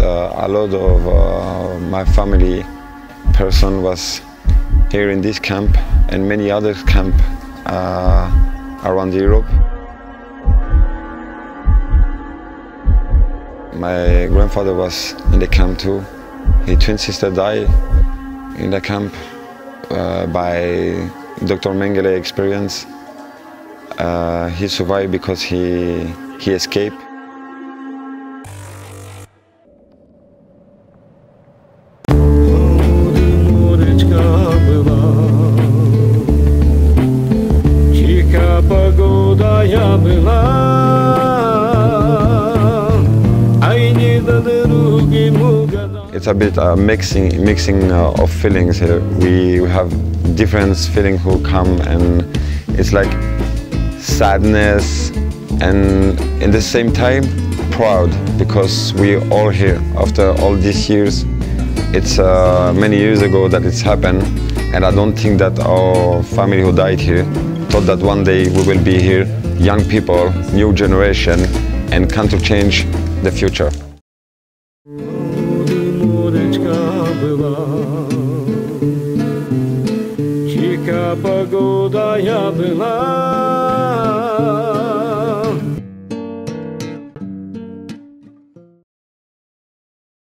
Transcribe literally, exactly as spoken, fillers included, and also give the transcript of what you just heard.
uh, a lot of uh, my family person was here in this camp and many other camp uh, around Europe. My grandfather was in the camp too. His twin sister died in the camp uh, by Doctor Mengele experience. Uh, he survived because he, he escaped. It's a bit uh, mixing, mixing uh, of feelings here. We have different feelings who come, and it's like sadness and in the same time proud, because we're all here after all these years. It's uh, many years ago that it's happened, and I don't think that our family who died here thought that one day we will be here, young people, new generation, and come to change the future. Погода я была.